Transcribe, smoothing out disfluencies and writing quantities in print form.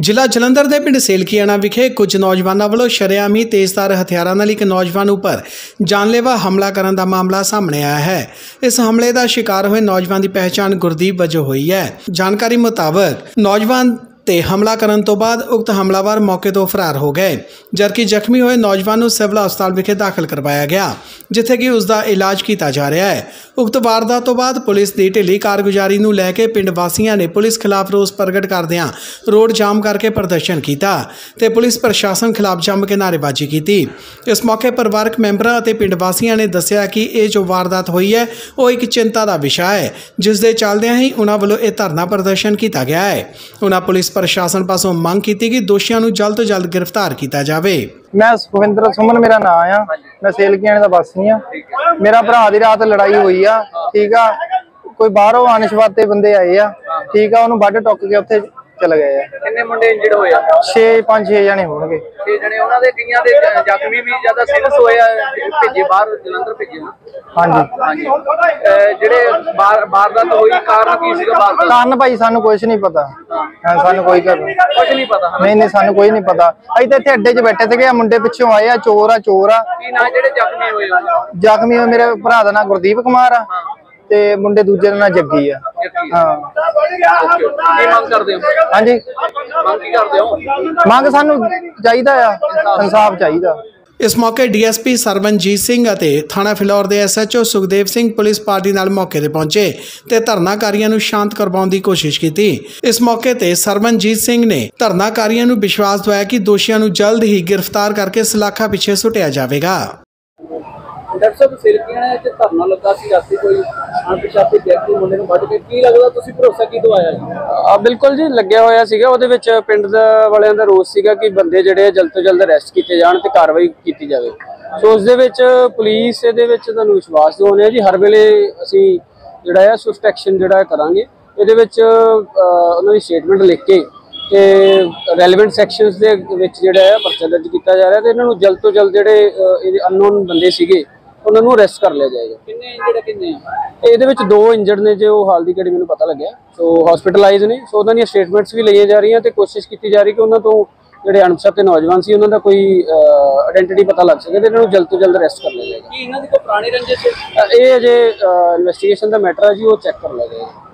ਜ਼ਿਲ੍ਹਾ ਜਲੰਧਰ ਦੇ ਪਿੰਡ ਸੇਲਕੀਆਣਾ ਵਿਖੇ ਕੁਝ ਨੌਜਵਾਨਾਂ ਵੱਲੋਂ ਸ਼ਰੇਆਮ ਹੀ ਤੇਜ਼ਧਾਰ ਹਥਿਆਰਾਂ ਨਾਲ ਇੱਕ ਨੌਜਵਾਨ ਉੱਪਰ ਜਾਨਲੇਵਾ ਹਮਲਾ ਕਰਨ ਦਾ ਮਾਮਲਾ ਸਾਹਮਣੇ ਆਇਆ ਹੈ। ਇਸ ਹਮਲੇ ਦਾ ਸ਼ਿਕਾਰ ਹੋਏ ਨੌਜਵਾਨ ਦੀ ਪਹਿਚਾਣ ਗੁਰਦੀਪ ਵਜੋਂ ਹੋਈ ਹੈ। ਜਾਣਕਾਰੀ ਮੁਤਾਬਕ ਨੌਜਵਾਨ ਤੇ ਹਮਲਾ ਕਰਨ ਤੋਂ ਬਾਅਦ ਉਕਤ ਹਮਲਾਵਰ ਮੌਕੇ ਤੋਂ ਫਰਾਰ ਹੋ ਗਏ, ਜਦਕਿ ਜ਼ਖਮੀ ਹੋਏ ਨੌਜਵਾਨ ਨੂੰ ਸਿਵਲ ਹਸਪਤਾਲ ਵਿਖੇ ਦਾਖਲ ਕਰਵਾਇਆ ਗਿਆ, ਜਿੱਥੇ ਕਿ ਉਸ ਦਾ ਇਲਾਜ ਕੀਤਾ ਜਾ ਰਿਹਾ ਹੈ। ਉਕਤ ਵਾਰਦਾਤ ਤੋਂ ਬਾਅਦ ਪੁਲਿਸ ਦੀ ਢਿੱਲੀ ਕਾਰਗੁਜ਼ਾਰੀ ਨੂੰ ਲੈ ਕੇ ਪਿੰਡ ਵਾਸੀਆਂ ਨੇ ਪੁਲਿਸ ਖਿਲਾਫ ਰੋਸ ਪ੍ਰਗਟ ਕਰਦਿਆਂ ਰੋਡ ਜਾਮ ਕਰਕੇ ਪ੍ਰਦਰਸ਼ਨ ਕੀਤਾ ਤੇ ਪੁਲਿਸ ਪ੍ਰਸ਼ਾਸਨ ਖਿਲਾਫ ਜੰਮ ਕੇ ਨਾਅਰੇਬਾਜ਼ੀ ਕੀਤੀ। ਇਸ ਮੌਕੇ ਪਰਿਵਾਰਕ ਮੈਂਬਰਾਂ ਅਤੇ ਪਿੰਡ ਵਾਸੀਆਂ ਨੇ ਦੱਸਿਆ ਕਿ ਇਹ ਜੋ ਵਾਰਦਾਤ ਹੋਈ ਹੈ ਉਹ ਇੱਕ ਚਿੰਤਾ ਦਾ ਵਿਸ਼ਾ ਹੈ, ਜਿਸ ਦੇ ਚੱਲਦਿਆਂ ਹੀ ਉਹਨਾਂ ਵੱਲੋਂ ਇਹ ਧਰਨਾ ਪ੍ਰਦਰਸ਼ਨ ਕੀਤਾ ਗਿਆ ਹੈ। ਉਹਨਾਂ ਪੁਲਿਸ प्रशासन पासों मांग की कि दोषियों को जल्द तो जल्द गिरफ्तार किया जाए। मैं सुखविंदर सुमन मेरा नाम आ, मैं सेलकीआणे दा वासी हाँ। मेरा भरा दी रात लड़ाई हुई आ, ठीक आ, कोई बाहरों अनशवाते बंदे आए आ, ठीक आ, उन्होंने वड्ड टुक के उत्थे चल गए आ। कितने मुंडे इंजर्ड होए आ? 5-6 जने होणगे। 6 जने उन्हां दे कईयां दे जख्मी भी ज्यादा सीरियस होए आ, भेजे बाहर जलंधर भेजे ना। हाँ जी हाँ जी। जेड़े वारदात होई कारण की सीगा? वारदात कारण भाई सानू कुछ नहीं पता। हां सानू कोई कुछ नहीं पता। नहीं सानू कोई नहीं पता। असीं ते इत्थे अड्डे 'च बैठे थे, मुंडे पिछों आए आ, चोर आ। की ना जेड़े जख्मी होए? जख्मी मेरे भरा दा नाम गुरदीप कुमार आ ते मुंडे दूजे दा नाम जग्गी आ। हां की मांग करदे हो? हां जी मांग की करदे हो? मांग सानू चाहीदा आ, इंसाफ चाहीदा। इस मौके DSP सरवनजीत सिंह ਅਤੇ थाना ਫਿਲੌਰ ਦੇ SHO Sukhdev Singh police party ਨਾਲ ਮੌਕੇ ਤੇ ਪਹੁੰਚੇ ਤੇ ਧਰਨਾਕਾਰੀਆਂ ਨੂੰ ਸ਼ਾਂਤ ਕਰਵਾਉਣ ਦੀ ਕੋਸ਼ਿਸ਼ ਕੀਤੀ। ਇਸ ਮੌਕੇ ਤੇ ਸਰਵਨਜੀਤ ਸਿੰਘ ਨੇ ਧਰਨਾਕਾਰੀਆਂ ਨੂੰ ਵਿਸ਼ਵਾਸ ਦਿਵਾਇਆ ਕਿ ਦੋਸ਼ੀਆਂ ਨੂੰ ਜਲਦ ਹੀ ਗ੍ਰਿਫਤਾਰ ਕਰਕੇ ਸਲਾਖਾਂ ਪਿੱਛੇ ਸੁੱਟਿਆ ਜਾਵੇਗਾ। डॉक्टर साहब सेलकीआणे च धरना लगा सी राती, कोई अणपछाते व्यक्ति मुंडे नूं वड्ड के, की लगदा तुसीं भरोसा की दवाया जी? बिल्कुल जी लग्या होया सीगा। ਉਹਦੇ ਵਿੱਚ ਪਿੰਡ ਦਾ ਵਾਲਿਆਂ ਦਾ ਰੋਸ ਸੀਗਾ ਕਿ ਬੰਦੇ ਜਿਹੜੇ ਜਲਦ ਤੋਂ ਜਲਦ ਅਰੈਸਟ ਕੀਤੇ ਜਾਣ ਤੇ ਕਾਰਵਾਈ ਕੀਤੀ ਜਾਵੇ। ਸੋ ਉਸ ਦੇ ਵਿੱਚ ਪੁਲਿਸ ਇਹਦੇ ਵਿੱਚ ਤੁਹਾਨੂੰ ਵਿਸ਼ਵਾਸ ਦਿਵਾਉਂਦੇ ਆ ਜੀ, ਹਰ ਵੇਲੇ ਅਸੀਂ ਜਿਹੜਾ ਹੈ ਸਵਿਫਟ ਐਕਸ਼ਨ ਜਿਹੜਾ ਕਰਾਂਗੇ। ਇਹਦੇ ਵਿੱਚ ਉਹਨਾਂ ਦੀ ਸਟੇਟਮੈਂਟ ਲਿਖ ਕੇ ਤੇ ਰੈਲੇਵੈਂਟ ਸੈਕਸ਼ਨਸ ਦੇ ਵਿੱਚ ਜਿਹੜਾ ਹੈ ਪਰਚਾ ਦਰਜ ਕੀਤਾ ਜਾ ਰਿਹਾ ਤੇ ਇਹਨਾਂ ਨੂੰ ਜਲਦ ਤੋਂ ਜਲਦ ਜਿਹੜੇ ਇਹ ਅਨਨੋਨ ਬੰਦੇ ਸੀਗੇ ਉਹਨਾਂ ਨੂੰ ਅਰੈਸਟ ਕਰ ਲਿਆ ਜਾਏਗਾ। ਕਿੰਨੇ ਇੰਜਰਡ ਕਿੰਨੇ ਆ? ਇਹਦੇ ਵਿੱਚ 2 ਇੰਜਰਡ ਨੇ ਜੋ ਹਾਲ ਦੀ ਘੜੀ ਮੈਨੂੰ ਪਤਾ ਲੱਗਿਆ, ਸੋ ਹਸਪੀਟਲਾਈਜ਼ ਨੇ। ਸੋ ਉਹਨਾਂ ਦੀਆਂ ਸਟੇਟਮੈਂਟਸ ਵੀ ਲਈਆਂ ਜਾ ਰਹੀਆਂ ਤੇ ਕੋਸ਼ਿਸ਼ ਕੀਤੀ ਜਾ ਰਹੀ ਕਿ ਉਹਨਾਂ ਤੋਂ ਜਿਹੜੇ ਅਣਪਛਾਤੇ ਨੌਜਵਾਨ ਸੀ ਉਹਨਾਂ ਦਾ ਕੋਈ ਆਇਡੈਂਟੀਟੀ ਪਤਾ ਲੱਗ ਸਕੇ ਤੇ ਇਹਨਾਂ ਨੂੰ ਜਲਦ ਤੋਂ ਜਲਦ ਅਰੈਸਟ ਕਰ ਲਿਆ ਜਾਏਗਾ। ਕੀ ਇਹਨਾਂ ਦੀ ਕੋਈ ਪੁਰਾਣੀ ਰੰਜਿਸ਼? ਇਹ ਅਜੇ ਇਨਵੈਸਟੀਗੇਸ਼ਨ ਦਾ ਮੈਟਰ ਹੈ ਜੀ, ਉਹ ਚੈੱਕ ਕਰ ਲਿਆ ਜਾਏਗਾ।